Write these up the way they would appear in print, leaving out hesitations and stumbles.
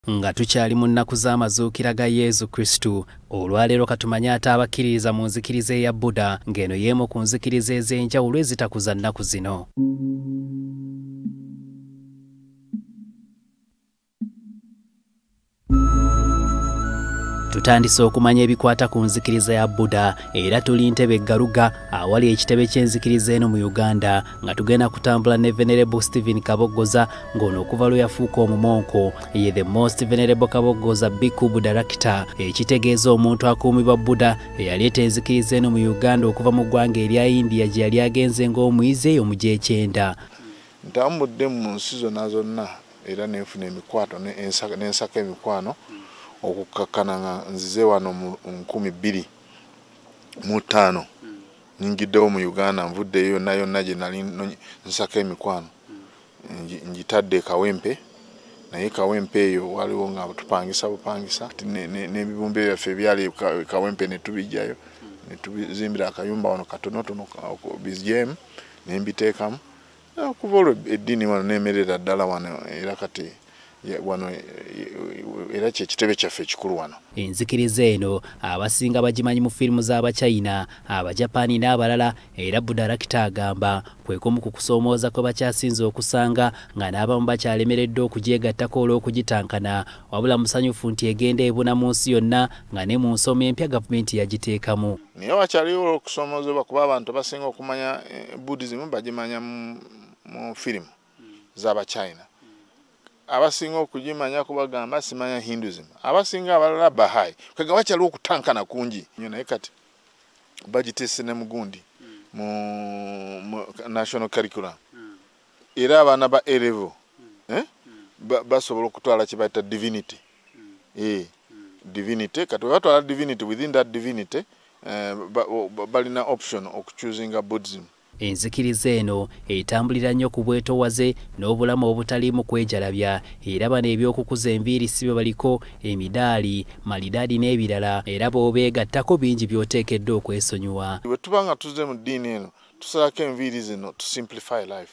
Nga tukyali mu nnaku z'amazuukira ga Yesu Kristu, olwaleero katumanye ate abakkiririza mu nzikiriza eya Buddha ng'eno y'emu ku nzikiriza ez'enjawulo ezitakuza nnaku zino. Tutandise okumanya ebikwata ku nzikiriza ya Buddha era tuli Ntebe Galuga awali ekitebe ky'enzikiriza eno mu Uganda nga tugenda kutambula ne Venerable Stephen Kabogoza ng'ono okuva lwe yafuuka omumonko ye the most venerable Kabogoza Bhikkhu Buddha ekitegeeza omuntu akuumibwa Buddha eyaleeta enzikiriza eno mu Uganda okuva mu ggwanga erya India gye yali agenze ng'omuyizi eyo mu gy'ekyenda. Ntambudde mu nsi zonna zonna era nenfuna emikwato n'ensaka emikwano okukakkana nga nzize wano mu 2005 nyingiddewo mu Uganda nvuddeyo yonna gye nali nsaka emikwano njitadde Kawempe naye Kawempe eyo waliwo nga tupangisa bupangisa n'ebibumbe byaffe ebyali Kawempe ne tubijjayo ne tubizimbira akayumba wano katonotono bizjemu ne mbiteekamu okuva olwo eddiini wano neemerera ddala wano era kati wano era kyekitebe kyaffe ekikulu wano. Enzikiriza eno abasinga bagimanyi mu firimu z'Abachina, Abajapani n'abalala era Buddha agamba kwe kumu ku kusoomooza kwe bakyasinze okusanga nga n'abamu bakyalemereddwa okugyegattako olw'okugitankana wabula musanyufu nti egenda ebuna mu nsi yonna nga ne mu nsoma empya gavumenti yagiteekamu. Naye wakyaliwo okusomoozebwa kuba abantu basinga okumanya Buddhism bagimanya mu firimu z'Abachina. Abasinga okugimanya kubagamba simanya Hinduism, abasinga abalala Bahai. Kwega wakyaliwo okutankana kungi naye kati bagiteese ne mugundi mu national curriculum era abaana ba A-level basobola okutwala kye bayita divinity. Divinity kati batwala divinity, within that divinity balina option okuchoosinga Buddhism. Enzikiriza eno etambulira nnyo ku bwetowaze n'obulamu obutaliimu kwejalabya era bano ebyokukuza enviiri si bye baliko emidaali malidaadi n'ebirala era bw'obeegattako bingi by'oteekeddwa okwesonyiwa. Bwe tuba nga tuzze mu ddiini eno tusalako enviiri zino to simplify life,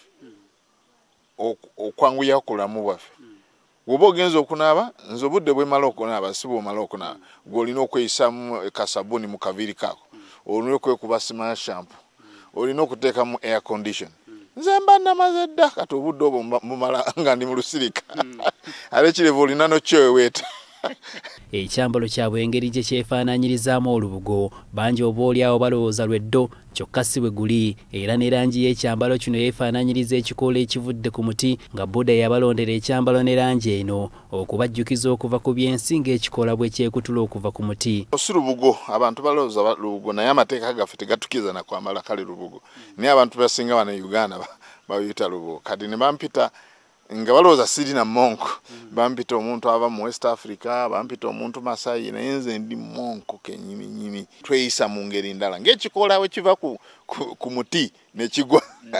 okwanguya okulamu bwaffe. Bw'oba ogenza okunaaba nze obudde bwemala okunaaba si bw'omala okunaaba gw'olina okweyisamu kasabuni mu kaviiri kaako olina okwekuba sima shampoo olina okuteeka mu air condition. Nze mba namaze dda kati obudde obwo mumala nga ndi mu lusirika ate kirevu olina nokyeweweeta. Ekyambalo kyabwe engeri gye kyefaanaanyirizaamu olubugo bangi oba oliawo balowooza lweddo kyokka si bwe guli era ne langi y'ekyambalo kino yeefaanaanyiriza ekikoola ekivudde ku muti nga Buddha yabalondera ekyambalo ne langi eno okubajjukiza okuva ku byensi ng'ekikoola bwe kyekutula okuva ku muti. Si lubugo, abantu balowooza lubugo naye amateeka gaffe tegatukiza na kwambala kale lubugo naye abantu basinga wano Uganda bayita lubugo kati ne bampita nga balowooza sirina monko bampita omuntu ava mu West Africa bampita omuntu Masai naye nze ndi monko kenyini tweyisa mu ngeri ndala ng'ekikoola we kiva ku muti ne kigwa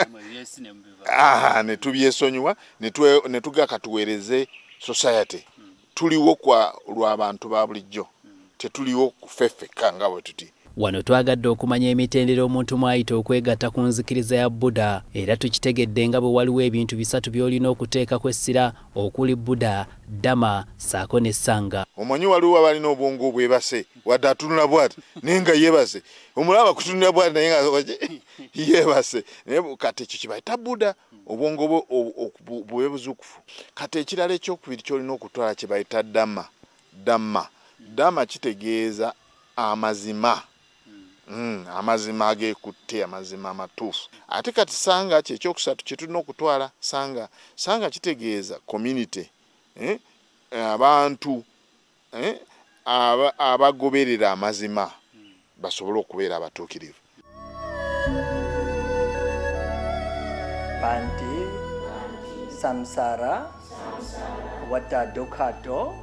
ne tubyesonyiwa ne tugaka tuweereze society. Tuliwo kwa lw'abantu ba bulijjo tetuliwo kufeffeka nga bwe tuti. Wano twagadde okumanya emitendera omuntu mwayita okwegatta ku nzikiriza ya Buddha era tukitegedde nga bwe waliwo ebintu bisatu by'olina okuteeka kwessira okuli Buddha, Dhamma saako ne Sangha. Omanyi waliwo abalina obwongo obwebase wadde atunula bw'ati naye nga yeebase omulaba kutunula bw'ati naye nga yeebase naye kati ekyo kibayita Buddha obwongo bwe buzukufu. Kati ekirala ekyokubiri ky'olina okutwala kye bayita Dhamma. Dhamma kitegeeza amazima. Amazima agekutte amazima amatuufu. Ate kati Sangha kyekyokusatu kye tulina okutwala. Sangha kitegeeza community, abantu abagoberera amazima basobole okubeera abatuukirivu. Banti samsara wata dukkhato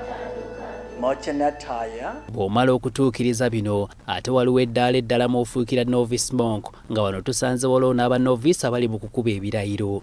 bw'omala okutuukiriza bino ate waliwo eddaala eddala mw'ofuukira novice monk nga wano tusanze waliwo n'aba novice abali mu kukuba ebirayiro.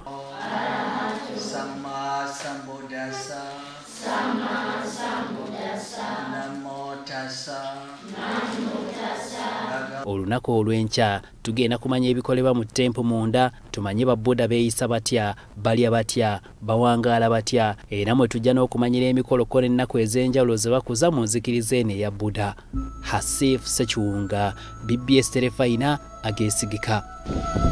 Olunaku olw'enkya tugenda kumanya ebikolebwa mu ttempu munda, tumanye ba Buddha beeyisa batya, balya batya, bawangaala batya, era mwe tujja n'okumanyira emikolokolo ennaku ez'enjawulo ze bakuza mu nzikiriza eno eya Buddha. Hasif Sekiwunga, BBS Terefayina, Ageesigika.